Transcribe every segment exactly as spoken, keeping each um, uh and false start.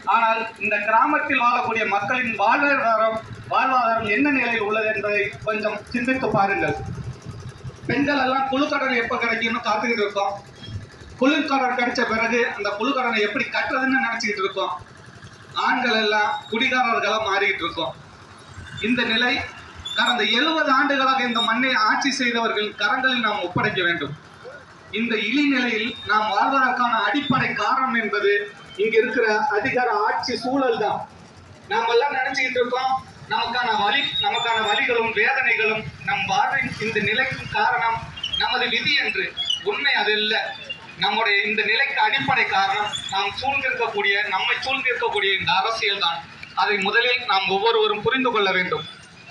ஆனால் இந்த கிராமத்தில் வாழக்கூடிய மக்களின் வாழ்வாதாரம் வாழ்வாதாரம் என்ன நிலையில் உள்ளது என்பதை கொஞ்சம் சிந்தித்து பாருங்கள். பெண்கள் எல்லாம் குழுக்கடன் எப்ப கிடைக்கும்னு காத்துக்கிட்டு இருக்கோம். குழுக்கடன் கிடைச்ச பிறகு அந்த குழுக்கடனை எப்படி கட்டுறதுன்னு நினைச்சுக்கிட்டு இருக்கோம். ஆண்கள் எல்லாம் குடிகாரர்களா மாறிக்கிட்டு இருக்கோம். இந்த நிலை கடந்த எழுபது ஆண்டுகளாக இந்த மண்ணை ஆட்சி செய்தவர்கள் கரங்களில் நாம் ஒப்படைக்க வேண்டும். இந்த இழிநிலையில் நாம் வாழ்வதற்கான அடிப்படை காரணம் என்பது இங்க இருக்கிற அதிகார ஆட்சி சூழல் தான். நாம் எல்லாம் நினைச்சுக்கிட்டு இருக்கோம் நமக்கான வலி நமக்கான வலிகளும் வேதனைகளும் நம் வாழ்வின் இந்த நிலைக்கும் காரணம் நமது விதி என்று. உண்மை அது இல்லை. நம்முடைய இந்த நிலைக்கு அடிப்படை காரணம் நாம் சூழ்ந்திருக்கக்கூடிய நம்மை சூழ்ந்திருக்கக்கூடிய இந்த அரசியல் தான். அதை முதலில் நாம் ஒவ்வொருவரும் புரிந்து கொள்ள வேண்டும்.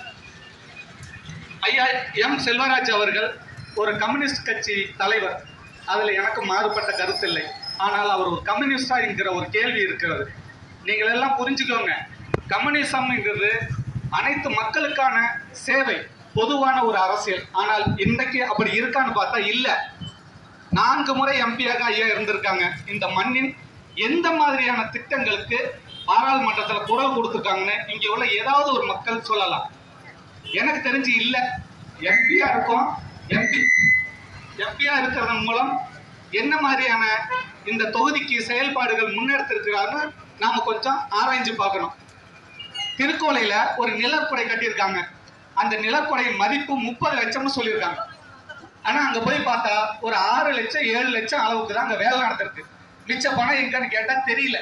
ஐயா எம் செல்வராஜ் அவர்கள் ஒரு கம்யூனிஸ்ட் கட்சி தலைவர். அதில் எனக்கு மாறுபட்ட கருத்து இல்லை. ஆனால் அவர் ஒரு கம்யூனிஸ்டா என்கிற ஒரு கேள்வி இருக்கிறது. நீங்கள் எல்லாம் புரிஞ்சுக்கோங்க, கம்யூனிசம்ங்கிறது அனைத்து மக்களுக்கான சேவை, பொதுவான ஒரு அரசியல். ஆனால் இன்றைக்கு அப்படி இருக்கான்னு பார்த்தா இல்லை. நான்கு முறை எம்பியாக ஐயா இருந்திருக்காங்க. இந்த மண்ணின் எந்த மாதிரியான திட்டங்களுக்கு பாராளுமன்றத்தில் குரல் கொடுத்துருக்காங்கன்னு இங்கே உள்ள ஏதாவது ஒரு மக்கள் சொல்லலாம். எனக்கு தெரிஞ்சு இல்லை. எம்பியா இருக்கும், எம்பி எம்பியா இருக்கிறதன் மூலம் என்ன மாதிரியான இந்த தொகுதிக்கு செயல்பாடுகள் முன்னெடுத்திருக்கிறாருன்னு நாம கொஞ்சம் ஆராய்ஞ்சு பார்க்கணும். திருக்கோலையில ஒரு நிலக்குடை கட்டியிருக்காங்க. அந்த நிலக்குடையின் மதிப்பு முப்பது லட்சம்னு சொல்லியிருக்காங்க. ஆனா அங்க போய் பார்த்தா ஒரு ஆறு லட்சம் ஏழு லட்சம் அளவுக்கு தான் அங்க வேலை நடத்திருக்கு. மிச்ச பணம் எங்கன்னு கேட்டா தெரியல.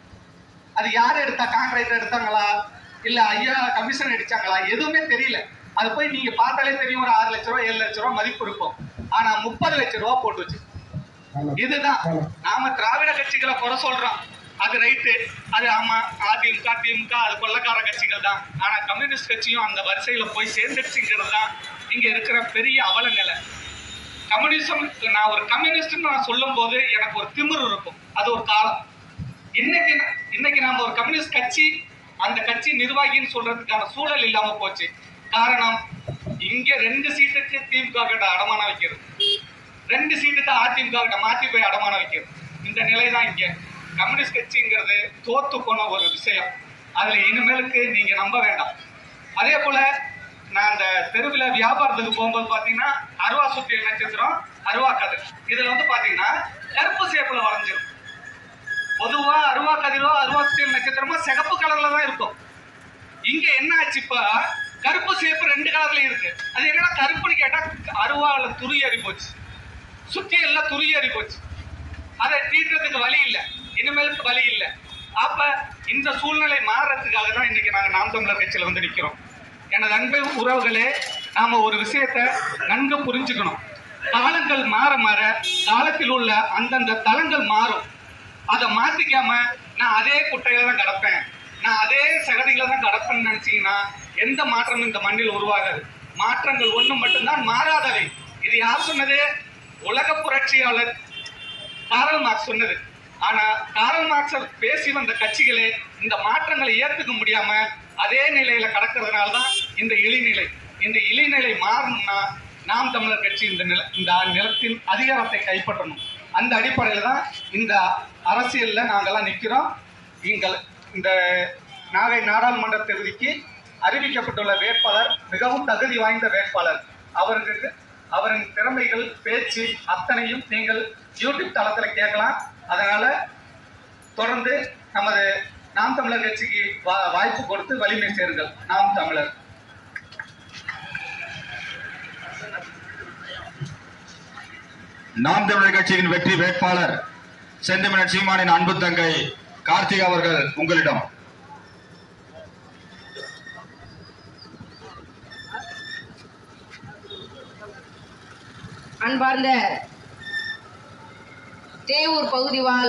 அது யாரு எடுத்தா? கான்ட்ராக்டர் எடுத்தாங்களா இல்ல ஐயா கமிஷன் அடிச்சாங்களா? எதுவுமே தெரியல. அது போய் நீங்க பார்த்தாலே தெரியும், ஒரு ஆறு லட்சம் ரூபாய் ஏழு லட்சம் ரூபாய் மதிப்பு இருக்கும். ஆனா முப்பது லட்சம் ரூபாய் போட்டு வச்சு. இதுதான் நாம திராவிட கட்சிகளை குறை சொல்றோம். அது ரைட்டு, அது ஆமா, அதிமுக திமுக அது கொள்ளக்கார கட்சிகள் தான். ஆனா கம்யூனிஸ்ட் கட்சியும் அந்த வரிசையில போய் சேர்ந்துச்சுங்கிறது தான் இங்க இருக்கிற பெரிய அவல நிலை. கம்யூனிசம், நான் ஒரு கம்யூனிஸ்ட் நான் சொல்லும் போது எனக்கு ஒரு திமிரு இருக்கும். அது ஒரு காலம். இன்னைக்கு இன்னைக்கு நாம ஒரு கம்யூனிஸ்ட் கட்சி, அந்த கட்சி நிர்வாகின்னு சொல்றதுக்கான சூழல் இல்லாம போச்சு. காரணம், இங்க ரெண்டு சீட்டுக்கு திமுக கிட்ட அடமானம் வைக்கிறது, ரெண்டு சீட்டுக்கு அதிமுக கிட்ட மாற்றி போய் அடமானம் வைக்கிறது. இந்த நிலை தான் இங்க. கம்யூனிஸ்ட் கட்சிங்கிறது தோத்து போன ஒரு விஷயம். அதுல இனிமேலுக்கு நீங்க நம்ப வேண்டாம். அதே போல நான் அந்த தெருவில் வியாபாரத்துக்கு போகும்போது பாத்தீங்கன்னா அருவா சுத்திய நட்சத்திரம், அருவா கதிர், இதுல வந்து பாத்தீங்கன்னா கருப்பு சேப்புல வரைஞ்சிரும். பொதுவா அருவா கதிரோ அருவா சுத்திய நட்சத்திரமோ சிகப்பு கலர்ல தான் இருக்கும். இங்க என்ன ஆச்சு, இப்ப கருப்பு சேப்பு ரெண்டு கலர்ல இருக்கு. அது என்னன்னா கருப்புன்னு கேட்டா அருவால துரு ஏறி போச்சு, சுத்தி எல்லாம் துரு ஏறி போச்சு. அதை தீட்டுறதுக்கு வழி இல்லை, இனிமேலுக்கு வழி இல்லை. அப்ப இந்த சூழ்நிலை மாறுறதுக்காக தான் இன்னைக்கு நாங்க நாம் தமிழர் கட்சியில வந்து நிக்கிறோம். எனது அன்பு உறவுகளே, நாம ஒரு விஷயத்த நன்கு புரிஞ்சுக்கணும். காலங்கள் மாற மாற காலத்தில் உள்ள அந்தந்த தளங்கள் மாறும். அதை மாத்திக்காம நான் அதே குட்டையில தான் கிடப்பேன், நான் அதே சகதியில தான் கிடப்பேன்னு நினைச்சீங்கன்னா எந்த மாற்றமும் இந்த மண்ணில் உருவாகாது. மாற்றங்கள் ஒண்ணு மட்டும்தான் மாறாதவை. இது யார் சொன்னது? உலக புரட்சியாளர் காரல் மார்க்ஸ் சொன்னது. ஆனா காரல் மார்க்ஸ் பேசி வந்த கட்சிகளே இந்த மாற்றங்களை ஏற்றுக்க முடியாம அதே நிலையில கடக்கிறதுனால தான் இந்த இழிநிலை. இந்த இழிநிலை மாறணும்னா நாம் தமிழர் கட்சி இந்த நில இந்த நிலத்தின் அதிகாரத்தை கைப்பற்றணும். அந்த அடிப்படையில தான் இந்த அரசியல்ல நாங்கெல்லாம் நிற்கிறோம். எங்கள் இந்த நாகை நாடாளுமன்ற தொகுதிக்கு அறிவிக்கப்பட்டுள்ள வேட்பாளர் மிகவும் தகுதி வாய்ந்த வேட்பாளர். அவருக்கு அவரின் திறமைகள், பேச்சு அத்தனையும் நீங்கள் யூடியூப் தளத்தில் கேட்கலாம். அதனால தொடர்ந்து நமது நாம் தமிழர் கட்சிக்கு வாய்ப்பு கொடுத்து வலிமை சேருங்கள். நாம் தமிழர். நாம் தமிழர் கட்சியின் வெற்றி வேட்பாளர் செந்தமிழன் சீமானின் அன்பு தங்கை கார்த்திகா அவர்கள் உங்களிடம். அன்பார்ந்த தேவூர் பகுதி வாழ்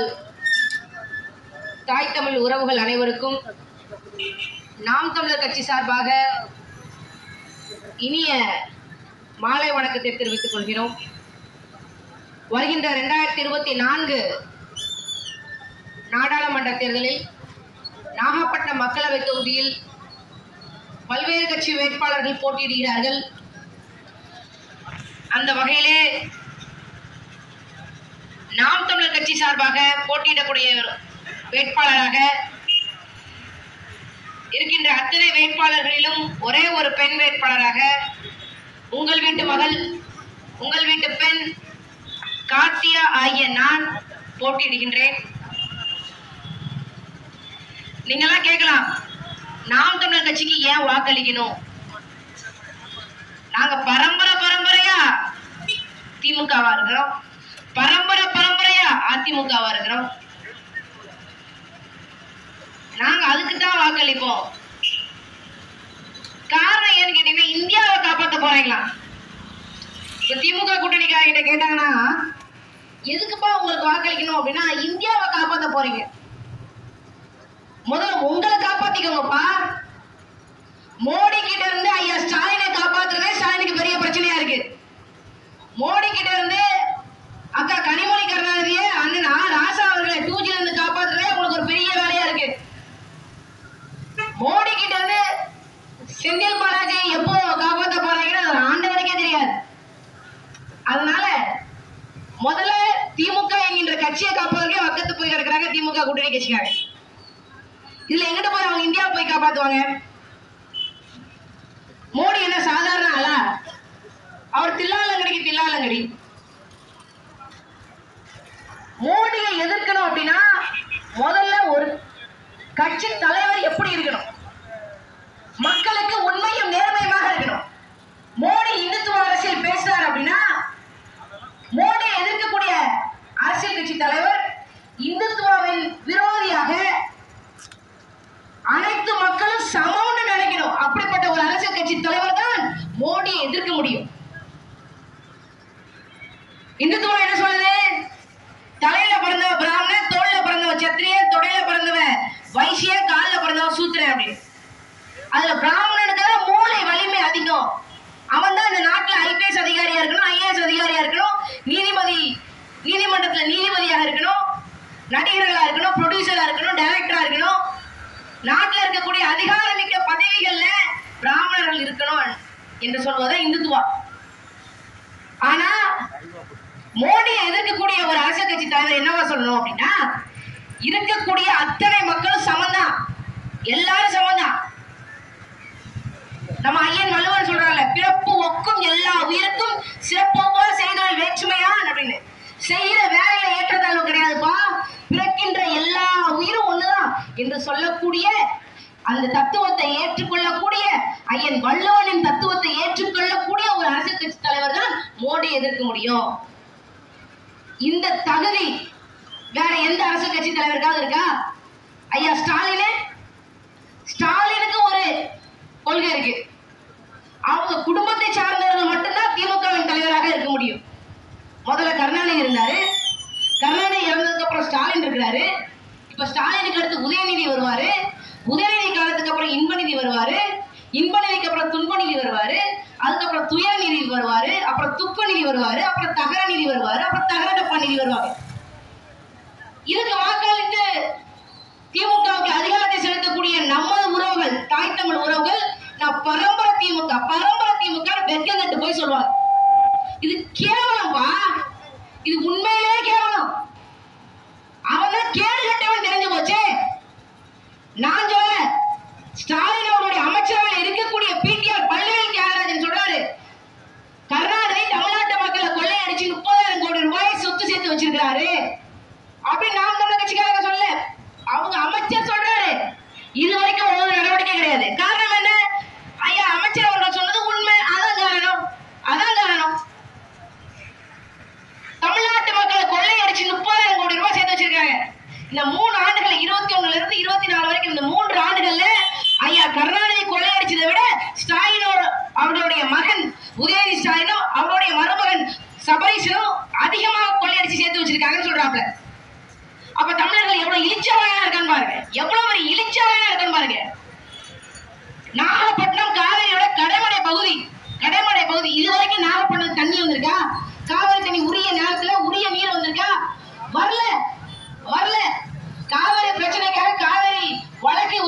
தாய் தமிழ் உறவுகள் அனைவருக்கும் நாம் தமிழர் கட்சி சார்பாக இனிய மாலை வணக்கத்தை தெரிவித்துக் கொள்கிறோம். வருகின்ற இரண்டாயிரத்தி இருபத்தி நான்கு நாடாளுமன்ற தேர்தலில் நாகப்பட்டினம் மக்களவை தொகுதியில் பல்வேறு கட்சி வேட்பாளர்கள் போட்டியிடுகிறார்கள். அந்த வகையிலே நாம் தமிழர் கட்சி சார்பாக போட்டியிடக்கூடிய வேட்பாளராக இருக்கின்ற அத்தனை வேட்பாளர்களிலும் ஒரே ஒரு பெண் வேட்பாளராக உங்கள் வீட்டு மகள், உங்கள் வீட்டு பெண் கார்த்தியா ஆகிய நான் போட்டியிடுகின்றேன். நீங்கெல்லாம் கேட்கலாம், நாம் தமிழர் கட்சிக்கு ஏன் வாக்களிக்கணும்? நாங்க பரம்பரை பரம்பரையா திமுகவா இருக்கிறோம், பரம்பரை பரம்பரையா அதிமுகவா இருக்கிறோம். நாங்க அதுக்கு தான் வாக்களிப்போம். காரணம் ஏன்னு கேட்டீங்கன்னா, இந்தியாவை காப்பாற்ற போறீங்களா? இப்ப திமுக கூட்டணிக்காரங்கிட்ட கேட்டாங்கன்னா, எதுக்குப்பா உங்களுக்கு வாக்களிக்கணும் அப்படின்னா, இந்தியாவை காப்பாற்ற போறீங்க. முதல்ல உங்களை காப்பாத்திக்கோங்கப்பா. மோடி கிட்ட இருந்து ஐயா ஸ்டாலினை காப்பாத்துறதே ஸ்டாலினுக்கு பெரிய பிரச்சனையா இருக்கு. மோடி கிட்ட இருந்து அக்கா கனிமொழி கருணாநிதியை, அண்ணன் ஆ ராசா அவர்களை டூ ஜில இருந்து காப்பாத்துறதே உங்களுக்கு ஒரு பெரிய வேலையா இருக்கு. மோடி கிட்ட இருந்து செந்தில் பாலாஜியை எப்போ காப்பாற்ற போறாங்கன்னு அது ஆண்டவனுக்கே தெரியாது. அதனால முதல்ல திமுக என்கின்ற கட்சியை காப்பாற்றுக்கே வக்கத்து போய் கிடக்குறாங்க திமுக கூட்டணி கட்சிக்காக. இதுல எங்கிட்ட போய் அவங்க இந்தியாவை போய் காப்பாத்துவாங்க? மோடி என்ன சாதாரண ஆளா? அவர் தில்லாலங்கடிக்கு தில்லாலங்கடி. மோடியை எதிர்க்கணும் அப்படின்னா முதல்ல ஒரு கட்சி தலைவர் எப்படி இருக்கணும்? மக்களுக்கு உண்மையும் நேர்மையுமாக இருக்கணும். மோடி இந்துத்துவ அரசியல் பேசுறார் அப்படின்னா, மோடியை எதிர்க்கக்கூடிய அரசியல் கட்சி தலைவர் இந்துத்துவாவின் விரோதியாக அனைத்து மக்களும் சமம்னு நினைக்கணும். அப்படிப்பட்ட ஒரு அரசியல் கட்சி தலைவர் தான் மோடியை எதிர்க்க முடியும். இந்துத்துவம் என்ன சொல்லுது? தலையில பிறந்தவ பிராமணன், தோல்ல பிறந்தவ சத்திரியன், தொடையில பிறந்தவ வைசியன், காலில் பிறந்தவ சூத்திரன் அப்படின்னு. அதுல பிராமணனுக்கு மூளை வலிமை அதிகம். அவன் தான் இந்த நாட்டுல ஐபிஎஸ் அதிகாரியா இருக்கணும், ஐஏஎஸ் அதிகாரியா இருக்கணும், நீதிபதி நீதிமன்றத்துல நீதிபதியாக இருக்கணும், நடிகர்களா இருக்கணும், ப்ரொடியூசரா இருக்கணும், டைரக்டரா இருக்கணும். நாட்டில் இருக்கக்கூடிய அதிகாரமிக்க பதவிகள்ல பிராமணர்கள் இருக்கணும் என்று சொல்வதுதான் இந்துத்துவா. ஆனா மோடியை எதிர்க்கக்கூடிய ஒரு அரசியல் கட்சி தலைவர் என்னவா சொல்லணும் அப்படின்னா, இருக்கக்கூடிய அத்தனை மக்களும் சமந்தான், எல்லாரும் சமந்தான். நம்ம ஐயன் வள்ளுவர் சொல்றாங்க, பிறப்பு ஒக்கும் எல்லா உயிருக்கும் சிறப்பொவ்வா செய்தல் வேற்றுமையான் அப்படின்னு. செய்யற வேலையில ஏற்றத்தாழ்வு கிடையாதுப்பா, பிறக்கின்ற எல்லா உயிரும் ஒண்ணுதான் என்று சொல்லக்கூடிய அந்த தத்துவத்தை ஏற்றுக்கொள்ளக்கூடிய ஐயன் வள்ளுவனின் தத்துவத்தை ஏற்றுக்கொள்ளக்கூடிய ஒரு அரசியல் கட்சி தலைவர் தான் மோடி எதிர்க்க முடியும். இந்த தகுதி வேற எந்த அரசியல் கட்சி தலைவருக்காக இருக்கா? ஐயா ஸ்டாலின், ஸ்டாலினுக்கு ஒரு கொள்கை இருக்கு. அவங்க குடும்பத்தை சார்ந்தவர்கள் மட்டும்தான் திமுகவின் தலைவராக இருக்க முடியும். முதல்ல கருணாநிதி இருந்தாரு, கருணாநிதி இறந்ததுக்கு அப்புறம் ஸ்டாலின் இருக்கிறாரு. இப்ப ஸ்டாலினுக்கு அடுத்து உதயநிதி வருவாரு, உதயநிதி காலத்துக்கு அப்புறம் இன்பநிதி வருவாரு, இன்பநிதிக்கு அப்புறம் துன்பநிதி வருவாரு, அதுக்கப்புறம் துயரநிதி வருவாரு, அப்புறம் துப்பநிதி வருவாரு, அப்புறம் தகர நிதி வருவாரு, அப்புறம் தகர டப்பா நிதி வருவாங்க. இதுக்கு வாக்களித்து திமுகவுக்கு அதிகாரத்தை செலுத்தக்கூடிய நமது உறவுகள், தாய் தமிழ் உறவுகள், நான் பரம்பரை திமுக பரம்பரை திமுக வெக்கம் கட்டு போய் சொல்லுவாங்க. இது கேவலம்பா, இது உண்மையிலே கேவலம். அவன் தான் கேடு கட்டவன் தெரிஞ்சு போச்சே. நான் சொல்ல, ஸ்டாலின் அவருடைய அமைச்சரவையில் இருக்கக்கூடிய பிடிஆர் பழனிவேல் தியாகராஜன் சொல்றாரு, கருணாநிதி தமிழ்நாட்டு மக்களை கொள்ளையடிச்சு முப்பதாயிரம் கோடி ரூபாய் சொத்து சேர்த்து வச்சிருக்கிறாரு அப்படின்னு நாம் தமிழர் கட்சிக்காரங்க சொல்ல. அவங்க அமைச்சர் சொல்றாரு, இது வரைக்கும் ஒரு நடவடிக்கை கிடையாது. காரணம் என்ன? ஐயா அமைச்சர் அவர்கள் சொன்னது உண்மை. அதான் காரணம், அதான் காரணம். தமிழ்நாட்டு மக்களை கொள்ளையடிச்சு முப்பதாயிரம் கோடி ரூபாய் சேர்த்து வச்சிருக்காங்க. இந்த மூணு ஆண்டுகள் இருபத்தி ஒண்ணுல இருந்து இருபத்தி நாலு வரைக்கும் இந்த மூன்று ஆண்டுகள்ல ஐயா கருணாநிதி கொள்ளையடிச்சதை விட ஸ்டாலினோட அவருடைய மகன் உதயநிதி ஸ்டாலினும் அவருடைய மருமகன் சபரீசனும் அதிகமாக கொள்ளையடிச்சு சேர்த்து வச்சிருக்காங்கன்னு சொல்றாப்ல. அப்ப தமிழர்கள் எவ்வளவு இழிச்சவாயா இருக்கான்னு பாருங்க, எவ்வளவு ஒரு இழிச்சவாயா இருக்கான்னு பாருங்க. நாகப்பட்டினம் காவிரியோட கடைமடை பகுதி, கடைமடை பகுதி இதுவரைக்கும் நாகப்பட்டினம் தண்ணி வந்திருக்கா? காவிரி தண்ணி உரிய நேரத்துல உரிய நீர் வந்திருக்கா? வரல வரல. காவிரி பிரச்சனைக்காக காவிரி வழக்கு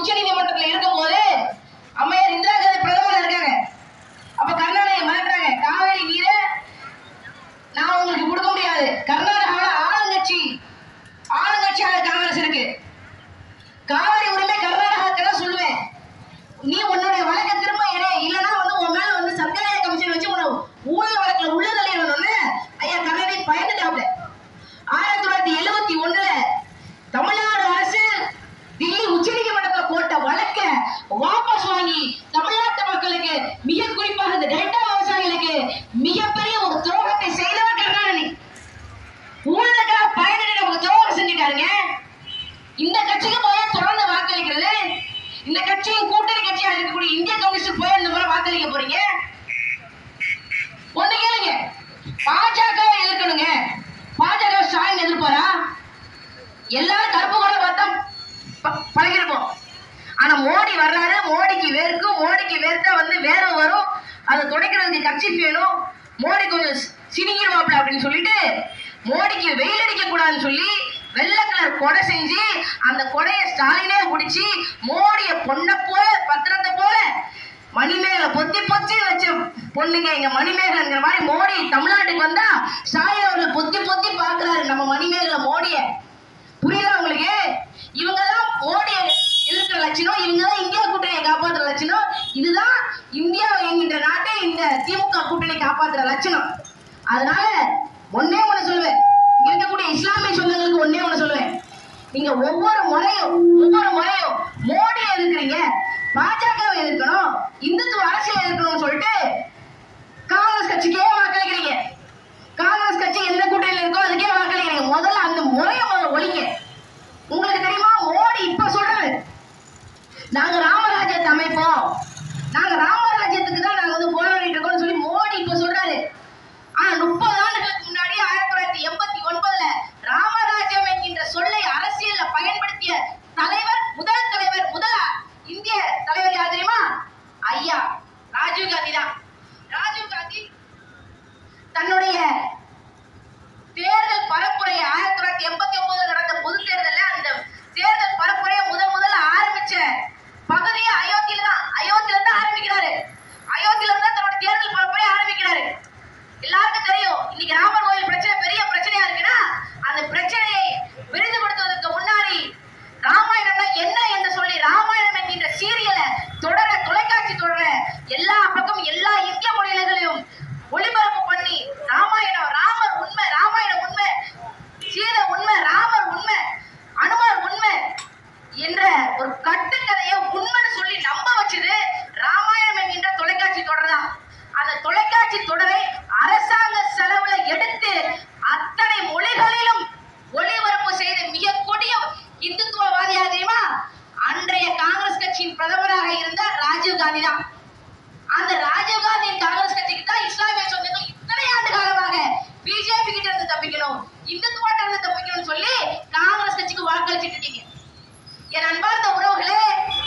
இந்திய கம்யூனிஸ்ட் போய் இந்த முறை வாக்களிக்க போறீங்க? ஒண்ணு கேளுங்க, பாஜகவை எதிர்க்கணுங்க. பாஜக ஸ்டாலின் எதிர்ப்பாரா? எல்லாரும் கருப்பு கூட பார்த்தா பழகிருப்போம். ஆனா மோடி வர்றாரு, மோடிக்கு வேர்க்கும், மோடிக்கு வேர்த்தா வந்து வேற வரும், அதை துடைக்கிறதுக்கு கட்சி வேணும், மோடி கொஞ்சம் சினிங்கிடுவாப்ல அப்படின்னு சொல்லிட்டு மோடிக்கு வெயில் அடிக்க கூடாதுன்னு சொல்லி வெள்ளை கலர் கொடை செஞ்சு அந்த கொடையை ஸ்டாலினே பிடிச்சி மோடிய பொண்ணை போல பத்திரத்தை போல மணிமேகலை பொத்தி பொத்தி வச்ச பொண்ணுங்க எங்க மணிமேகலைங்கிற மாதிரி மோடி தமிழ்நாட்டுக்கு வந்தா ஸ்டாலின் அவர்கள் பொத்தி பொத்தி பாக்குறாரு நம்ம மணிமேகலை மோடிய. புரியுதா உங்களுக்கு? இவங்க தான் மோடிய எதிர்க்கிற லட்சணம், இவங்க தான் இந்தியா கூட்டணியை காப்பாற்றுற லட்சணம். இதுதான் இந்தியா என்கின்ற நாட்டை இந்த திமுக கூட்டணி காப்பாற்றுற லட்சணம். அதனால ஒன்னே ஒண்ணு சொல்லுவேன், இங்க இருக்கக்கூடிய இஸ்லாமிய சொந்தங்களுக்கு ஒன்னே ஒண்ணு சொல்லுவேன், நீங்க ஒவ்வொரு முறையும் ஒவ்வொரு முறையும் மோடி எதிர்க்கிறீங்க, பாஜகவை எதிர்க்கணும், இந்துத்துவ அரசியல் எதிர்க்கணும்னு சொல்லிட்டு காங்கிரஸ் கட்சிக்கே வாக்களிக்கிறீங்க. காங்கிரஸ் கட்சி எந்த கூட்டணியில் இருக்கோ அதுக்கே வாக்களிக்கிறீங்க. முதல்ல அந்த முறையை முதல்ல ஒழிங்க. உங்களுக்கு தெரியுமா, மோடி இப்ப சொல்றாரு நாங்க ராமராஜ்யத்தை அமைப்போம், நாங்க ராமராஜ்யத்துக்கு தான் நாங்க வந்து போராடிட்டு இருக்கோம்னு சொல்லி மோடி இப்ப சொல்றாரு. ஆனா முப்பது ஆண்டுகளுக்கு முன்னாடி ஆயிரத்தி தொள்ளாயிரத்தி எண்பத்தி ஒன்பதுல ராமராஜ்யம் என்கின்ற சொல்லை அரசியல்ல பயன்படுத்திய தலைவர், முதல் தலைவர், முதல் இந்திய தலைவர் யார் தெரியுமா? ஐயா ராஜீவ் காந்தி தான். ராஜீவ் காந்தி தன்னுடைய தேர்தல் பரப்புரையை ஆயிரத்தி தொள்ளாயிரத்தி எண்பத்தி ஒன்பதுல நடந்த பொது தேர்தல்ல அந்த தேர்தல் பரப்புரையை முதல் முதல்ல ஆரம்பிச்ச பகுதியை அயோத்தியில தான் அயோத்தியில இருந்து ஆரம்பிக்கிறாரு. அயோத்தியில இருந்து தன்னோட தேர்தல் பரப்புரையை ஆரம்பிக்கிறாரு. எல்லாருக்கும் தெரியும் இன்னைக்கு ராமர் கோயில் பிரச்சனை பெரிய பிரச்சனையா இருக்குன்னா அந்த பிரச்சனையை விருதுபடுத்துவதற்கு முன்னாடி ராமாயணம்னா என்ன என்று சொல்லி ராமாயணம் என்கின்ற சீரியலை தொடர, தொலைக்காட்சி தொடர எல்லா பக்கம் எல்லா இந்திய மொழிகளையும் ஒளிபரப்பு பண்ணி ராமாயணம், ராமர் உண்மை, ராமாயணம் உண்மை, சீதை உண்மை, ராமர் உண்மை, அனுமர் உண்மை என்ற ஒரு கட்டுக்கதையை உண்மைன்னு சொல்லி நம்ப வச்சது ராமாயணம் என்கின்ற தொலைக்காட்சி தொடர் தான். அந்த தொலைக்காட்சி தொடரை அரசாங்க செலவுல எடுத்து அத்தனை மொழிகளிலும் ஒளிபரப்பு செய்த மிக கொடிய இந்துத்துவவாதியா தெரியுமா? அன்றைய காங்கிரஸ் கட்சியின் பிரதமராக இருந்த ராஜீவ் காந்தி தான். அந்த ராஜீவ் காந்தியின் காங்கிரஸ் கட்சிக்கு தான் இஸ்லாமிய சொந்தங்கள் இத்தனை ஆண்டு காலமாக பிஜேபி கிட்ட இருந்து தப்பிக்கணும், இந்துத்துவாட்ட இருந்து தப்பிக்கணும்னு சொல்லி காங்கிரஸ் கட்சிக்கு வாக்களிச்சுட்டு இருக்கீங்க. என் அன்பார்ந்த உறவுகளே,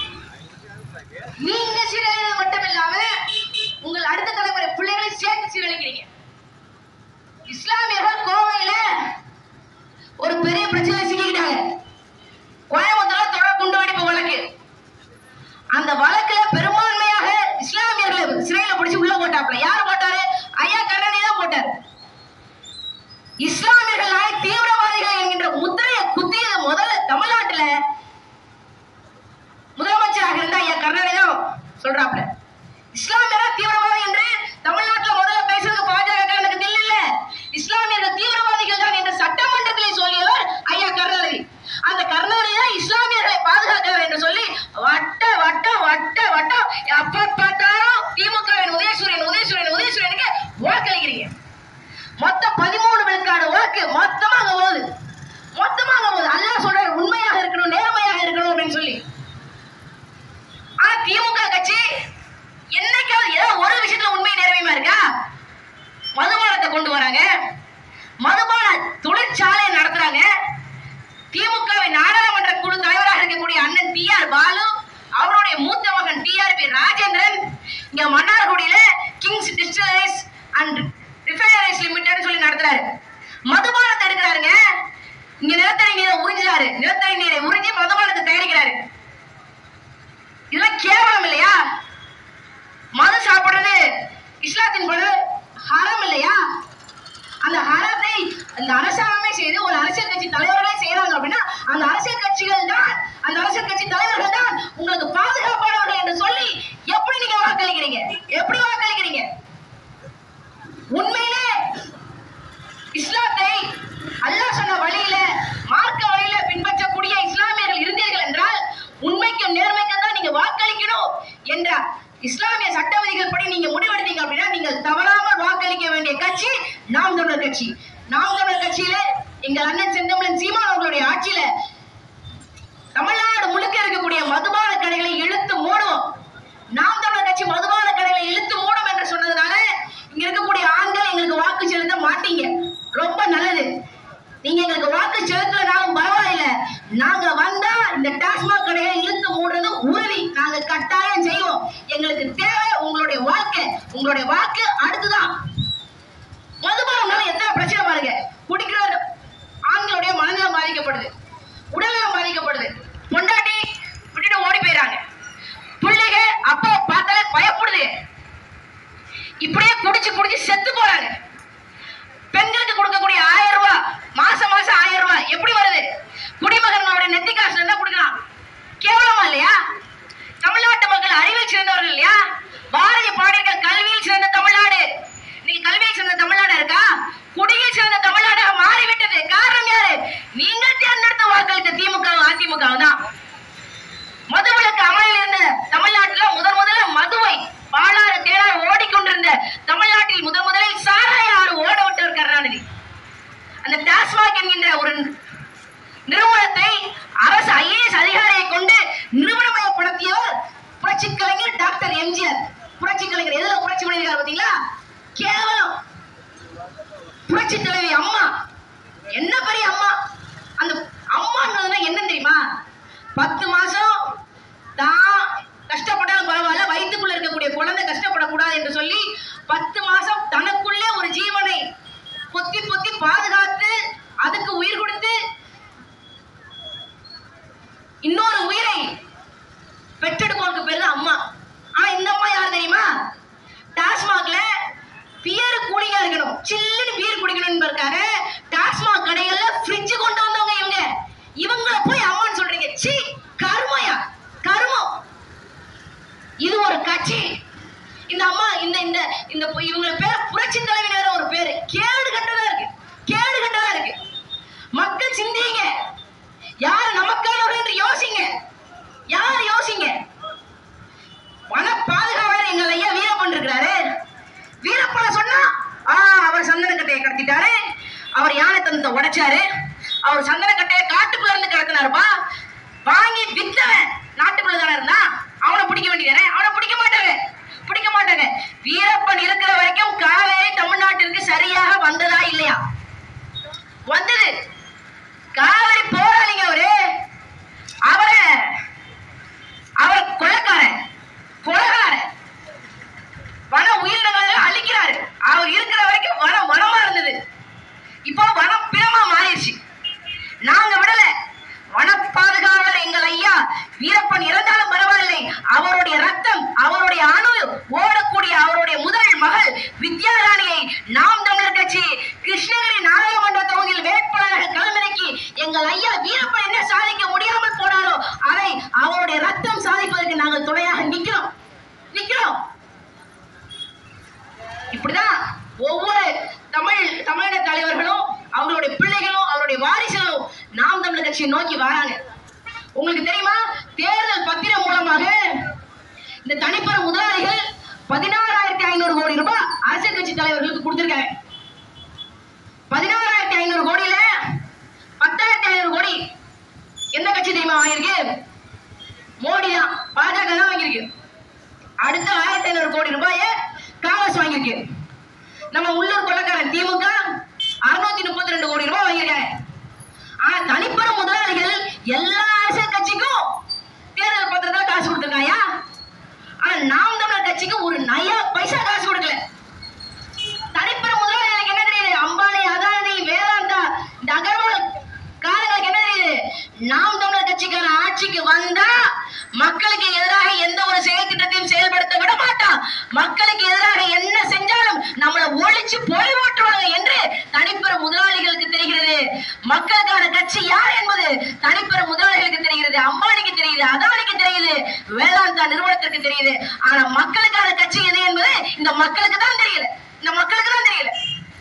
நீங்க சீரழிவது மட்டும் இல்லாம உங்கள் அடுத்த தலைமுறை பிள்ளைகளை சேர்த்து சீரழிக்கிறீங்க. இஸ்லாமியர்கள் கோவையில ஒரு பெரிய பிரச்சனை சிக்கிக்கிட்டாங்க. கோயம்புத்தூர்ல தொடர் குண்டு வெடிப்பு வழக்கு. அந்த வழக்குல பெரும்பான்மையாக இஸ்லாமியர்களை சிறையில பிடிச்சு உள்ள போட்டாப்ல. யார் போட்டாரு? ஐயா கருணாநிதி தான் போட்டாரு. இஸ்லாமியர்கள் தீவிரவாதிகள் என்கின்ற முத்திரையை குத்தியது முதல்ல தமிழ்நாட்டுல முதலமைச்சராக இருந்த ஐயா கருணாநிதி தான் சொல்றாப்ல. இஸ்லாமியர்கள் தீவிரவாதி என்று தமிழ்நாட்டில் முதல்ல பேசுறது பாஜக இல்ல, இஸ்லாமியர்கள் தீவிரவாதிகள் தான் என்று சட்டமன்றத்திலே சொல்லியவர் ஐயா கருணாநிதி. அந்த கருணாநிதி தான் இஸ்லாமியர்களை பாதுகாக்கிறார் என்று சொல்லி வட்ட வட்ட வட்ட வட்டம் எப்ப பார்த்தாலும் திமுகவின் உதயசூரியன் உதயசூரியன் உதயசூரியனுக்கு வாக்களிக்கிறீங்க. மொத்தம் பதிமூணு விழுக்காடு வாக்கு மொத்தமாக போகுது, மொத்தமாக போகுது. அல்லாஹ் சொல்றாரு உண்மையாக இருக்கணும், நேர்மையாக இருக்கணும் அப்படின்னு சொல்லி. ஆனா திமுக கட்சி என்னைக்காவது ஏதோ ஒரு விஷயத்துல உண்மை நேர்மையா இருக்கா? மதுபானத்தை கொண்டு வராங்க, மதுபான தொழிற்சாலையை நடத்துறாங்க. திமுகவின் நாடாளுமன்ற குழு தலைவராக இருக்கக்கூடிய அண்ணன் டி ஆர் பாலு, அவருடைய மூத்த மகன் டி ஆர் பி ராஜேந்திரன் இங்க மன்னார்குடியில Kings Distilleries and Refineries Limited சொல்லி நடத்துறாரு. மதுபானத்தை எடுக்கிறாருங்க. இங்க நிலத்தடி நீரை உறிஞ்சாரு, நிலத்தடி நீரை உறிஞ்சி மதுபானத்தை தயாரிக்கிறாரு. இதெல்லாம் கேவலம் இல்லையா? மது சாப்பிடுறது இஸ்லாத்தின் படி ஹராம் இல்லையா? அந்த ஹராத்தை அந்த அரசாங்கமே செய்து ஒரு அரசியல் கட்சி தலைவர்களே செய்யறாங்க அப்படின்னா அந்த அரசியல் கட்சிகள் தான், அந்த அரசியல் கட்சி தலைவர்கள் தான் உங்களுக்கு பாதுகாப்பானவர்கள் என்று சொல்லி எப்படி நீங்க வாக்களிக்கிறீங்க? எப்படி வாக்களிக்கிறீங்க? உண்மையிலே இஸ்லாத்தை அல்லாஹ் சொன்ன வழியில மார்க்க வழியில பின்பற்றக்கூடிய இஸ்லாமியர்கள் இருந்தீர்கள் என்றால் உண்மைக்கும் நேர்மைக்கும் தான் நீங்க வாக்களிக்கணும் என்ற இஸ்லாமிய சட்ட விதிகள் படி நீங்க முடிவெடுத்தீங்க அப்படின்னா நீங்கள் தவறாமல் வாக்களிக்க வேண்டிய கட்சி நாம் தமிழர் கட்சி. நாம் தமிழர் கட்சியில எங்கள் அண்ணன் செந்தமிழன் சீமான் அவர்களுடைய ஆட்சியில தமிழ்நாடு முழுக்க இருக்கக்கூடிய மதுபான கடைகளை இழுத்து மூடுவோம். நாம் கடையை இழுத்து மூடுறது உறுதி. நாங்க கட்டாயம் செய்வோம். எங்களுக்கு தேவை உங்களுடைய வாழ்க்கை, உங்களுடைய வாக்கு அடுத்துதான். மதுபானம்னால எத்தனை பிரச்சனை பாருங்க. குடிக்கிற ஆண்களுடைய மனநலம் பாதிக்கப்படுது, உடல்நலம் பாதிக்கப்படுது. பொண்டாட்டி விட்டுட்டு ஓடி போயிறாங்க, பிள்ளைங்க அப்பா பார்த்தாலே பயப்படுது. இப்படியே குடிச்சு குடிச்சு செத்து போறாங்க. பெண்களுக்கு கொடுக்கக்கூடிய ஆயிரம் ரூபாய் மாசம் மாசம் ஆயிரம் ரூபாய் எப்படி வருது? குடிமகனுடைய நெத்தி காசு இருந்தா கொடுக்கலாம். கேவலமா இல்லையா? தமிழ்நாட்டு மக்கள் அறிவில் சிறந்தவர்கள் இல்லையா? பாரதி பாடியிருக்க கல்வியில் சிறந்த தமிழ்நாடு. இன்னைக்கு கல்வியில் சிறந்த தமிழ்நாடு இருக்கா? குடியில் சிறந்த தமிழ்நாடாக மாறிவிட்டது. காரணம் யாரு? நீங்கள் தேர்ந்தெடுத்த வாக்களித்த திமுக அதிமுக தான். மதுவிலக்கு அமலில் இருந்த தமிழ்நாட்டில் முதன் முதல்ல மதுவை பாலாறு தேராறு ஓடிக்கொண்டிருந்த தமிழ்நாட்டில் முதன் முதலில் சாராய ஆறு ஓட விட்டவர் கருணாநிதி. அந்த டாஸ்மாக் என்கின்ற ஒரு நிறுவனத்தை அரசு ஐஏஎஸ் அதிகாரியை கொண்டு நிறுவனமயப்படுத்தியவர் புரட்சி கலைஞர் டாக்டர் எம்ஜிஆர். புரட்சி கலைஞர் எதுல புரட்சி பண்ணிருக்காரு பாத்தீங்களா? கேவலம். புரட்சி தலைவி அம்மா என்ன பெரிய அம்மா. அந்த அம்மான்றதுனா என்ன தெரியுமா? பத்து மாசம் தான் கஷ்டப்பட்டாலும் பரவாயில்ல, வயிற்றுக்குள்ள இருக்கக்கூடிய குழந்தை கஷ்டப்படக்கூடாது என்று சொல்லி பத்து மாசம் தனக்குள்ளே ஒரு ஜீவனை பொத்தி பொத்தி பாதுகாத்து அதுக்கு உயிர் கொடுத்து இன்னொரு உயிரை பெற்றெடுப்பவருக்கு பேரு அம்மா. ஆனா இந்த அம்மா யார் தெரியுமா? டாஸ்மாக்ல பியர் கூலிங்கா இருக்கணும், சில்லுன்னு பியர் குடிக்கணும் என்பதற்காக டாஸ்மாக் கடைகள்ல ஃப்ரிட்ஜ் கொண்டு வந்தவங்க இவங்க. இவங்களை போய் அம்மான்னு சொல்றீங்க. சி, கர்மயா கர்மம். இது ஒரு கட்சி. இந்த அம்மா இந்த இந்த இந்த இவங்க பேர் புரட்சி தலைவி வேற ஒரு பேரு. கேடு கட்டதா இருக்கு, கேடு கட்டதா இருக்கு. மக்கள் சிந்திங்க. யார் நமக்கானவர்கள் என்று யோசிங்க. யார் யோசிங்க. வன பாதுகாவலர் எங்கள் ஐயா வீரப்பன் இருக்கிறாரு. வீரப்பன சொன்னா அவர் சந்தன கட்டையை கடத்திட்டாரு, அவர் யானை தந்தத்தை உடைச்சாரு, அவர் சந்தன கட்டையை காட்டுக்குள்ள இருந்து கடத்தினாருப்பா. வாங்கி வித்தவன் நாட்டுக்குள்ள தானே இருந்தா அவனை பிடிக்க வேண்டியதானே? அவனை பிடிக்க மாட்டாங்க, பிடிக்க மாட்டாங்க. வீரப்பன் இருக்கிற வரைக்கும் காவேரி தமிழ்நாட்டிற்கு சரியாக வந்ததா இல்லையா? வந்தது. காவேரி போராளிங்க அவரு. அவரை அவர் கொலைக்காரன், கொலைகாரன், வன உயிரினங்களை அழிக்கிறாரு. அவர் இருக்கிற வரைக்கும் வனம் வனமா இருந்தது. இப்போ வனம் பிறமா மாறிடுச்சு. நாங்க விடல. வன பாதுகாவலர் எங்கள் ஐயா வீரப்பன் இறந்தாலும் பரவாயில்லை, அவருடைய ரத்தம், அவருடைய அணு ஓடக்கூடிய அவருடைய முதல் மகள் வித்யாராணியை நாம் தமிழர் கட்சி கிருஷ்ணகிரி நாடாளுமன்ற தொகுதியில் வேட்பாளராக களமிறக்கி எங்கள் ஐயா வீரப்பன் என்ன சாதிக்க முடியாமல் போனாரோ அதை அவருடைய ரத்தம் சாதிப்பதற்கு நாங்கள் துணையாக நிக்கிறோம் நிக்கிறோம் இப்படிதான் ஒவ்வொரு தமிழ் தமிழக தலைவர்களும் அவருடைய பிள்ளைகளும் அவருடைய வாரிசுகளும் நாம் தமிழர் கட்சியை நோக்கி வராங்க. உங்களுக்கு தெரியுமா? தேர்தல் பத்திரம் மூலமாக இந்த தனிப்பெற முதலாளிகள் பதினாறாயிரத்தி ஐநூறு கோடி ரூபாய் அரசியல் கட்சி தலைவர்களுக்கு கொடுத்திருக்காங்க. பதினாறாயிரத்தி ஐநூறு கோடியில பத்தாயிரத்தி ஐநூறு கோடி எந்த கட்சி தெரியுமா வாங்கியிருக்கு? மோடி தான், பாஜக தான் வாங்கியிருக்கு. அடுத்த ஆயிரத்தி ஐநூறு கோடி ரூபாயை காங்கிரஸ் வாங்கியிருக்கு. நம்ம உள்ளூர் கொள்ளக்காரன் திமுக அறுநூத்தி முப்பத்தி ரெண்டு கோடி ரூபாய் வாங்கியிருக்காங்க. ஆனா தனிப்பெரும் முதலாளிகள் எல்லா அரசியல் கட்சிக்கும் தேர்தல் பத்திரத்துல காசு கொடுத்திருக்காயா? ஆனா நாம் தமிழர் கட்சிக்கு ஒரு நயா பைசா காசு கொடுக்கல. தனிப்பெரும் முதலாளிகளுக்கு என்ன தெரியுது? அம்பானி, அதானி, வேதாந்தா, இந்த அகர்வால் காரங்களுக்கு என்ன தெரியுது? நாம் தமிழர் கட்சிக்கான ஆட்சிக்கு வந்தா மக்களுக்கு எதிராக எந்த ஒரு செயல் திட்டத்தையும் செயல்படுத்த விட மாட்டான், மக்களுக்கு எதிராக என்ன செஞ்சாலும் நம்மளை ஒழிச்சு பொறி ஓட்டுவாங்க என்று தனிப்பெரும் முதலாளிகளுக்கு தெரிகிறது. மக்களுக்கான கட்சி யார் என்பது தனிப்பெரும் முதலாளிகளுக்கு தெரிகிறது, அம்பானிக்கு தெரியுது, அதானிக்கு தெரியுது, வேதாந்தா நிறுவனத்திற்கு தெரியுது. ஆனா மக்களுக்கான கட்சி எது என்பது இந்த மக்களுக்கு தான் தெரியல, இந்த மக்களுக்கு தான் தெரியல.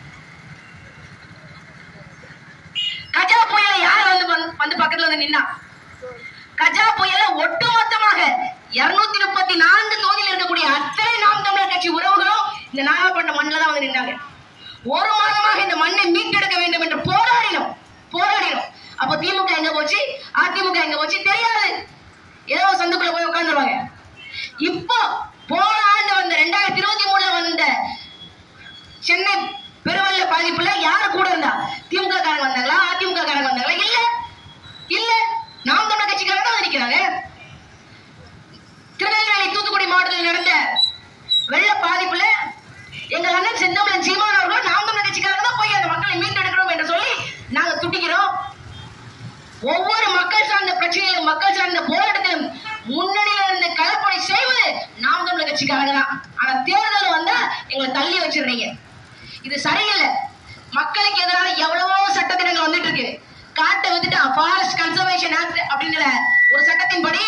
கஜா புயலை யார் வந்து வந்து பக்கத்துல வந்து நின்னா? கஜா புயல ஒட்டுமொத்தமாக இருநூத்தி முப்பத்தி நான்கு தொகுதியில் இருக்கக்கூடிய அத்தனை நாம் தமிழர் கட்சி உறவுகளும் இந்த நாகப்பட்டினம் மண்ணில் தான் வந்து நின்றாங்க. ஒரு மாதமாக இந்த மண்ணை மீட்டெடுக்க வேண்டும் என்று போராடினோம் போராடினோம் அப்ப திமுக எங்க போச்சு, அதிமுக எங்க போச்சு தெரியாது. ஏதோ சந்துக்குள்ள போய் உட்கார்ந்துருவாங்க. இப்போ போன ஆண்டு வந்த ரெண்டாயிரத்தி இருபத்தி மூணுல வந்த சென்னை பெருவெள்ள பாதிப்புல யாரு கூட இருந்தா? திமுக காரங்க வந்தாங்களா, அதிமுக காரங்க வந்தாங்களா? இல்ல இல்ல நாம் தமிழர் கட்சிக்காரங்க தான் நிக்கிறாங்க. உங்களை தள்ளி வச்சிருந்தீங்க. இது சரியில்லை. மக்களுக்கு எதிரான எவ்வளவோ சட்டத்திட்டங்கள் வந்துட்டு இருக்கு. காட்டை வித்துட்டு ஃபாரஸ்ட் கன்சர்வேஷன் ஆக்ட் அப்படிங்கிற ஒரு சட்டத்தின்படி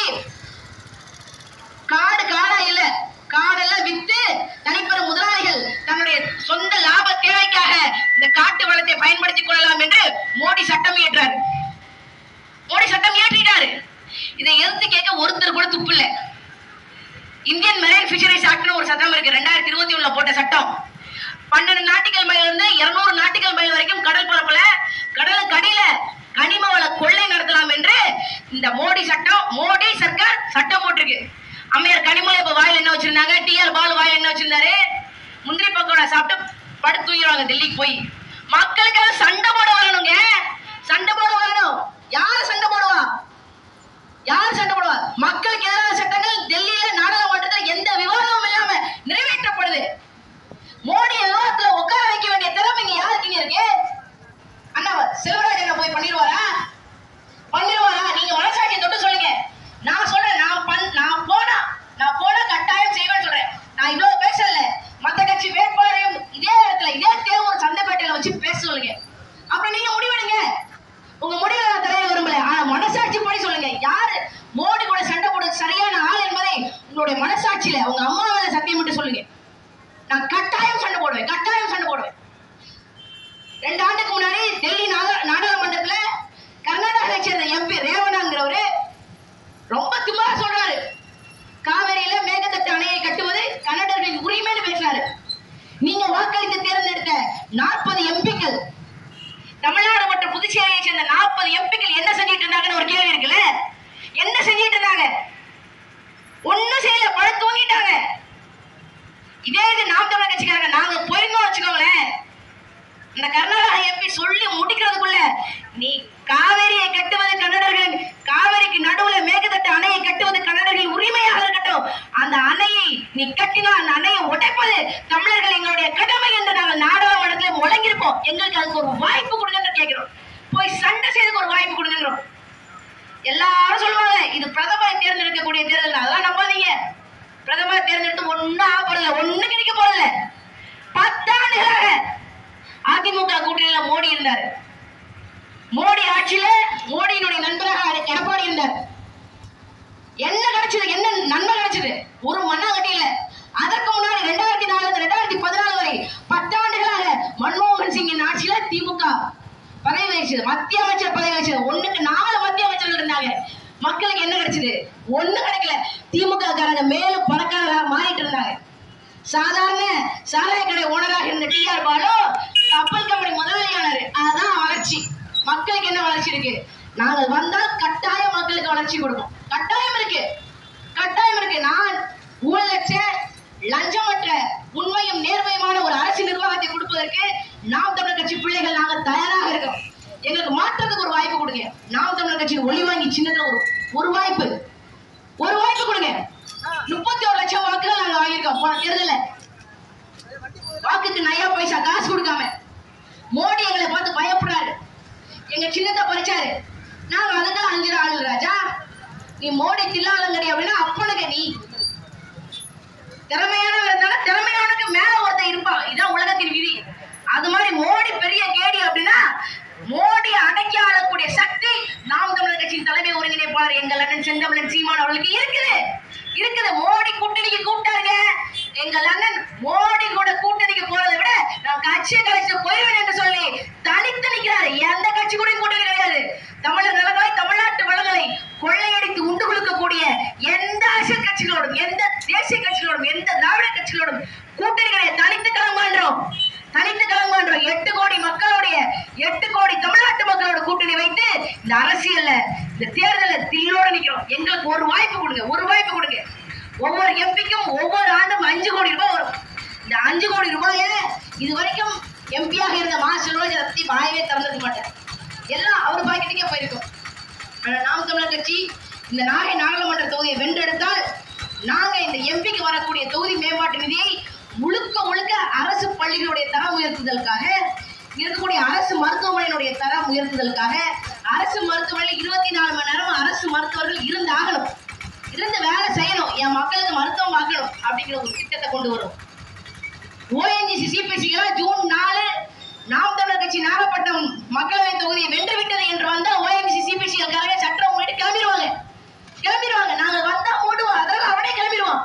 காடு காடா இல்ல, காடெல்லாம் வித்து தனிப்பெரும் முதலாளிகள் தன்னுடைய சொந்த லாப தேவைக்காக இந்த காட்டு வளத்தை பயன்படுத்திக் கொள்ளலாம் என்று மோடி சட்டம் இயற்றாரு. மோடி சட்டம் இயற்றிட்டாரு. இதை எதிர்த்து கேட்க ஒருத்தர் கூட துப்பு இல்ல. இந்தியன் மெரைன் ஃபிஷரிஸ் ஆக்ட்னு ஒரு சட்டம் இருக்கு, ரெண்டாயிரத்தி இருபத்தி ஒண்ணுல போட்ட சட்டம். பன்னெண்டு நாட்டிகள் மைல் இருந்து இருநூறு நாட்டிகள் மைல் வரைக்கும் கடல் பரப்புல கடலுக்கு அடியில கனிம வள கொள்ளை நடத்தலாம் என்று இந்த மோடி சட்டம், மோடி சர்க்கார் சட்டம் போட்டிருக்கு. அம்மையார் கனிமொழி இப்ப வாயில் என்ன வச்சிருந்தாங்க, டி ஆர் பாலு வாயில் என்ன வச்சிருந்தாரு, முந்திரி பக்கோடா சாப்பிட்டு படுத்து தூங்கிடுவாங்க டெல்லிக்கு போய். மக்களுக்காக சண்டை போட வரணுங்க, சண்டை போட வரணும். யாரு சண்டை போடுவா, யார் சண்டை போடுவா? மக்களுக்கு எதிரான சட்டங்கள் டெல்லியில நாடாளுமன்றத்தில் எந்த விவாதமும் இல்லாம நிறைவேற்றப்படுது. மோடி விவாதத்துல உட்கார வைக்க வேண்டிய திறமை இங்க யாருக்குங்க இருக்கு? அண்ணா செல்வராஜ் போய் பண்ணிடுவாரா? பண்ணிடுவாரா? நீங்க மனசாட்சியை தொட்டு சொல்லுங்க. நான் சொல்றேன், நான் பண் நான் போனா நான் போனா கட்டாயம் செய்வேன்னு சொல்றேன். நான் இவ்வளவு பேசல. மத்த கட்சி வேட்பாளரையும் இதே இடத்துல இதே தேர்வு ஒரு சந்தைப்பேட்டையில வச்சு பேச சொல்லுங்க. அப்புறம் நீங்க முடிவெடுங்க. உங்க முடிவை நான் தலையில விரும்பல, ஆனா மனசாட்சி படி சொல்லுங்க. யாரு மோடி கூட சண்டை போட சரியான ஆள் என்பதை உங்களுடைய மனசாட்சியில உங்க அம்மா மேல சத்தியம் மட்டும் சொல்லுங்க. நான் கட்டாயம் சண்டை போடுவேன், கட்டாயம் சண்டை போடுவேன். ரெண்டு ஆண்டுக்கு முன்னாடி டெல்லி நாடாளுமன்றத்துல கர்நாடகாவை சேர்ந்த எம்பி ரேவண்ணாங்கிறவரு ரொம்ப திமிரா சொல்றாரு, காவிரியில மேகதட்டு அணையை கட்டுவது கன்னடர்களின் உரிமைன்னு பேசுறாரு. நீங்க வாக்களித்து தேர்ந்தெடுத்த நாற்பது எம்பிக்கள், தமிழ்நாடு மற்றும் புதுச்சேரியை சேர்ந்த நாற்பது எம்பிக்கள் என்ன செஞ்சிட்டு இருந்தாங்கன்னு ஒரு கேள்வி இருக்குல்ல. என்ன செஞ்சிட்டு இருந்தாங்க? ஒண்ணும் செய்யல, பழ தூங்கிட்டாங்க. இதே இது நாம் தமிழர் கட்சிக்காரங்க நாங்க போயிருந்தோம் வச்சுக்கோங்களேன், இந்த கர்நாடகா எம்பி சொல்லி முடிக்கிறதுக்குள்ள நீ காவிரியை கட்டுவது கன்னடர்கள், காவிரிக்கு நடுவுல மேகதட்டு அணையை கட்டுவது கன்னடர்கள் உரிமையாக இருக்கட்டும், அந்த அணையை நீ கட்டினா அந்த அணையை உடைப்பது தமிழர்கள் எங்களுடைய கடமை என்று நாங்கள் நாடாளுமன்றத்தில் முழங்கிருப்போம். எங்களுக்கு அதுக்கு ஒரு வாய்ப்பு கொடுங்கன்னு கேட்கிறோம். போய் சண்டை செய்யறதுக்கு ஒரு வாய்ப்பு கொடுங்கன்றோம். எல்லாரும் சொல்லுவாங்க இது பிரதமரை தேர்ந்தெடுக்கக்கூடிய தேர்தல், அதெல்லாம் நம்பாதீங்க. பிரதமர் தேர்ந்தெடுத்து ஒன்னும் ஆகப்படல, ஒண்ணு கிடைக்க போறதில்ல. பத்தாண்டுகளாக அதிமுக கூட்டணியில மோடி இருந்தார். மோடி ஆட்சியில மோடியினுடைய நண்பராக எடப்பாடி இருந்தார். என்ன கிடைச்சது? என்ன நன்மை கிடைச்சது? ஒரு மண்ணா கட்டியில. அதற்கு முன்னாடி இரண்டாயிரத்தி நாலு இரண்டாயிரத்தி பதினாலு வரை பத்தாண்டுகளாக மன்மோகன் சிங்கின் ஆட்சியில திமுக பதவி வகிச்சது, மத்திய அமைச்சர் பதவி வகிச்சது. ஒண்ணுக்கு நாலு மத்திய அமைச்சர்கள் இருந்தாங்க. மக்களுக்கு என்ன கிடைச்சது? ஒண்ணு கிடைக்கல. திமுக காரங்க மேலும் பணக்காரராக மாறிட்டு இருந்தாங்க. சாதாரண சாராய கடை ஓனராக இருந்த டி ஆர் பாலு கப்பல் கம்பெனி முதலாளியானாரு. அதுதான் வளர்ச்சி. மக்களுக்கு என்ன வளர்ச்சி இருக்கு? நாங்கள் வந்தால் கட்டாயம் மக்களுக்கு வளர்ச்சி கொடுக்கும். கட்டாயம் இருக்கு, கட்டாயம் இருக்கு. நான் ஊழலற்ற லஞ்சமற்ற உண்மையும் நேர்மையுமான ஒரு அரசு நிர்வாகத்தை கொடுப்பதற்கு நாம் தமிழர் கட்சி பிள்ளைகள் நாங்கள் தயாராக இருக்கோம். எங்களுக்கு மாற்றத்துக்கு ஒரு வாய்ப்பு கொடுங்க. நாம் தமிழர் கட்சி ஒளி வாங்கி சின்னத்துல ஒரு ஒரு வாய்ப்பு ஒரு வாய்ப்பு கொடுங்க. முப்பத்தி ஒரு லட்சம் வாக்குகள் நாங்க வாங்கியிருக்கோம் போன தேர்தல. வாக்குக்கு நயா பைசா காசு கொடுக்காம மோடி எங்களை பார்த்து பயப்படுறாரு. எங்க சின்னத்தை பறிச்சாரு. நாங்க அதுக்கெல்லாம் அஞ்சு ஆளு ராஜா, நீ மோடி தில்லாலங்கடி அப்படின்னா அப்பனுக்கு நீ திறமையானவர் இருந்தாலும் திறமையானக்கு மேல ஒருத்தன் இருப்பான். இதான் உலகத்தின் விதி. அது மாதிரி மோடி பெரிய கேடி அப்படின்னா மோடி அடக்கி ஆளக்கூடிய சக்தி நாம் தமிழர் கட்சியின் தலைமை ஒருங்கிணைப்பாளர் எங்கள் அண்ணன் செந்தமிழன் சீமான் அவர்களுக்கு இருக்குது இருக்குது மோடி கூட்டணிக்கு கூப்பிட்டாருங்க. எங்கள் அண்ணன் மோடி கூட கூட்டணிக்கு போறதை விட நான் கட்சியை கழிச்சு போயிருவேன் என்று சொல்லி தனித்து நிற்கிறாரு. எந்த கட்சி கூட கூட்டணி கிடையாது. தமிழர் நலங்களை, தமிழ்நாட்டு வளங்களை கொள்ளையடித்து உண்டு கொடுக்கக்கூடிய எந்த அரசியல் கட்சிகளோடும், எந்த தேசிய கட்சிகளோடும், எந்த திராவிட கட்சிகளோடும் கூட்டணி கிடையாது. தனித்து கிளம்புகின்றோம், தனித்து கிளம்புகின்றோம். எட்டு கோடி மக்களுடைய எட்டு கோடி தமிழ்நாட்டு மக்களோட கூட்டணி வைத்து இந்த அரசியல்ல இந்த தேர்தல தில்லோட நிக்கிறோம். எங்களுக்கு ஒரு வாய்ப்பு கொடுங்க, ஒரு வாய்ப்பு கொடுங்க. ஒவ்வொரு எம்பிக்கும் ஒவ்வொரு ஆண்டும் அஞ்சு கோடி ரூபாய் வரும். இந்த அஞ்சு கோடி ரூபாய இது வரைக்கும் எம்பியாக இருந்த மா செல்வராஜ் அதை பத்தி வாயவே திறந்திருக்க மாட்டார். எல்லாம் அவர் பாக்கெட்டுக்கே போயிருக்கும். ஆனா நாம் தமிழர் கட்சி இந்த நாகை நாடாளுமன்ற தொகுதியை வென்றெடுத்தால் நாங்க இந்த எம்பிக்கு வரக்கூடிய தொகுதி மேம்பாட்டு நிதியை முழுக்க முழுக்க அரசு பள்ளிகளுடைய தரம் உயர்த்துதலுக்காக, இருக்கக்கூடிய அரசு மருத்துவமனையினுடைய தரம் உயர்த்துதலுக்காக, அரசு மருத்துவமனையில் இருபத்தி நாலு மணி நேரம் அரசு மருத்துவர்கள் இருந்து ஆகணும், இருந்து வேலை செய்யணும், என் மக்களுக்கு மருத்துவம் பார்க்கணும் அப்படிங்கிற ஒரு திட்டத்தை கொண்டு வரும். ஓஎன்ஜிசி சிபிஎஸ்சிக்கு ஜூன் நாலு நாம் தமிழர் கட்சி நாகப்பட்டினம் மக்களவை தொகுதியை வென்று விட்டது என்று வந்தா ஓஎன்ஜிசி சிபிஎஸ்சிக்காரங்க சட்டம் போயிட்டு கிளம்பிடுவாங்க கிளம்பிடுவாங்க நாங்க வந்தா ஓடுவோம், அதனால அவனே கிளம்பிடுவான்.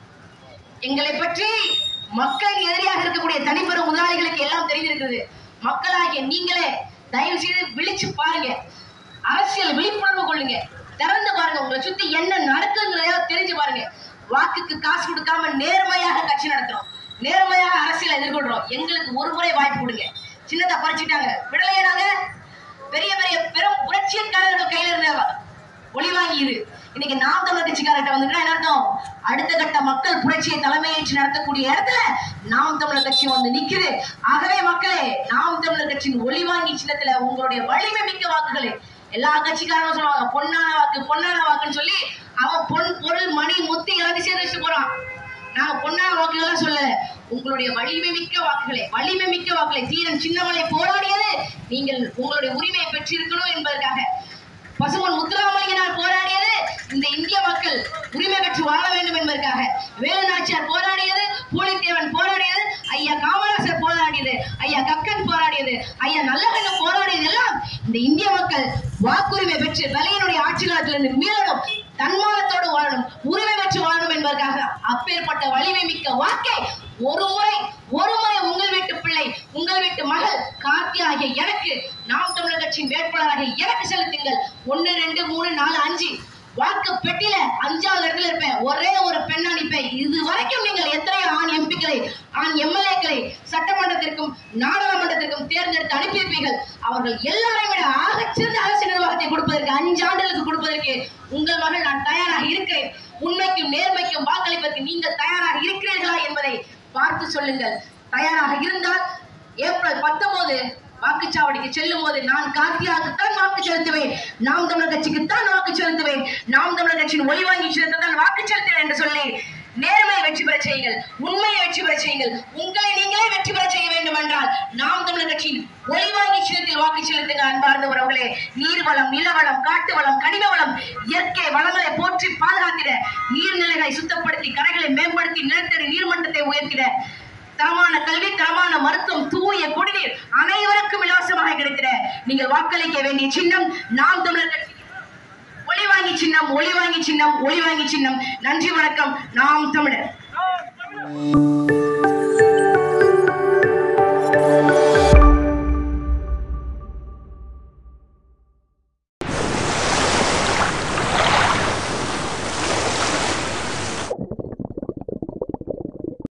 எங்களை பற்றி மக்களின் எதிரியாக இருக்கக்கூடிய தனிப்பெரும் முதலாளிகளுக்கு எல்லாம் தெரிந்திருக்கிறது. மக்களாகிய நீங்களே தயவு செய்து விழிச்சு பாருங்க, அரசியல் விழிப்புணர்வு கொள்ளுங்க, திறந்து பாருங்க, உங்களை சுத்தி என்ன நடக்குங்கிறத தெரிஞ்சு பாருங்க. வாக்குக்கு காசு கொடுக்காம நேர்மையாக கட்சி நடத்துறோம், நேர்மையாக அரசியல் எதிர்கொள்றோம். எங்களுக்கு ஒரு முறை வாய்ப்பு கொடுங்க. சின்னதா பறிச்சுட்டாங்க, விடலையே நாங்க. பெரிய பெரிய பெரும் புரட்சியக்காரர்கள் கையில இருந்த ஒளி வாங்கியது இன்னைக்கு நாம் தமிழர் கட்சிக்காரர்கிட்ட வந்துட்டா என்ன அர்த்தம்? அடுத்த கட்ட மக்கள் புரட்சியை தலைமையேற்று நடத்தக்கூடிய இடத்துல நாம் தமிழர் கட்சி வந்து நிக்குது. ஆகவே மக்களே, நாம் தமிழர் கட்சியின் ஒளி வாங்கி சின்னத்துல உங்களுடைய வலிமை மிக்க வாக்குகளை எல்லா கட்சிக்காரங்களும் சொல்லுவாங்க பொன்னான வாக்கு பொன்னான வாக்குன்னு சொல்லி அவன் பொன் பொருள் மணி முத்தி எல்லாத்தையும் சேர்த்து வச்சுட்டு போறான். நாங்க பொன்னான வாக்குகள் சொல்லல, உங்களுடைய வலிமை மிக்க வாக்குகளை வலிமை மிக்க வாக்குகளை தீரன் சின்னமலை போராடியது நீங்கள் உங்களுடைய உரிமையை பெற்றிருக்கணும் என்பதற்காக. பசுமன் முத்துராமலிங்கனார் போராடியது இந்த இந்திய மக்கள் உரிமை பெற்று வாழ வேண்டும் என்பதற்காக. வேலு நாச்சியார் போராடியது, பூலித்தேவன் போராடியது, ஐயா காமராசர் போராடியது, ஐயா கக்கன் போராடியது, ஐயா நல்லகண்ணன் போராடியது எல்லாம் இந்த இந்திய மக்கள் வாக்குரிமை பெற்று தலையினுடைய ஆட்சி காலத்திலிருந்து மீளணும், தன்மானத்தோடு வாழணும், உரிமை பெற்று வாழணும் என்பதற்காக. அப்பேற்பட்ட வலிமை மிக்க வாக்கை ஒரு முறை ஒரு முறை உங்கள் வீட்டு பிள்ளை உங்கள் வீட்டு மகள் கார்த்தி ஆகிய எனக்கு நாம் தமிழர் கட்சியின் வேட்பாளராக எனக்கு செலுத்துங்கள். ஒன்னு ரெண்டு மூணு நாலு அஞ்சு வாக்கு பெட்டியில அஞ்சாவது இடத்துல இருப்பேன். ஒரே ஒரு பெண் அனுப்பேன். இது வரைக்கும் நீங்கள் எத்தனை ஆண் எம்பிக்களை ஆண் எம்எல்ஏக்களை சட்டமன்றத்திற்கும் நாடாளுமன்றத்திற்கும் தேர்ந்தெடுத்து அனுப்பியிருப்பீர்கள். அவர்கள் எல்லாரையும் விட ஆகச்சிறந்த அரசு நிர்வாகத்தை கொடுப்பதற்கு அஞ்சு ஆண்டுகளுக்கு கொடுப்பதற்கு உங்கள் மகள் நான் தயாராக இருக்கிறேன். உண்மைக்கும் நேர்மைக்கும் வாக்களிப்பதற்கு நீங்கள் தயாராக இருக்கிறீர்களா என்பதை பார்த்து சொல்லுங்கள். தயாராக இருந்தால் ஏப்ரல் பத்தொன்பது வாக்குச்சாவடிக்கு செல்லும் போது நான் கார்த்தியாவுக்குத்தான் வாக்கு செலுத்துவேன், நாம் தமிழர் கட்சிக்குத்தான் வாக்கு செலுத்துவேன், நாம் தமிழர் கட்சியின் ஒளி வாங்கி செலுத்தான் வாக்கு செலுத்துவேன் என்று சொல்லி நேர்மையை வெற்றி பெற செய்யுங்கள், உண்மையை வெற்றி பெற செய்யுங்கள். உங்களை நீங்களே வெற்றி பெற செய்ய வேண்டும் என்றால் நாம் தமிழர் கட்சியின் ஒளி வாங்கி சின்னத்தில் வாக்கு செலுத்துங்க. அன்பார்ந்த உறவுகளே, நீர்வளம், நிலவளம், காட்டு வளம், கனிம வளம், இயற்கை வளங்களை போற்றி பாதுகாத்திட, நீர்நிலைகளை சுத்தப்படுத்தி, கரைகளை மேம்படுத்தி, நிலத்தடி நீர்மட்டத்தை உயர்த்திட, தரமான கல்வி, தரமான மருத்துவம், தூய குடிநீர் அனைவருக்கும் இலவசமாக கிடைத்திட நீங்கள் வாக்களிக்க வேண்டிய சின்னம் நாம் தமிழர் கட்சி ஒளி வாங்கி சின்னம், ஒளி வாங்கி சின்னம், ஒளி வாங்கி சின்னம். நன்றி, வணக்கம். நாம் தமிழர்.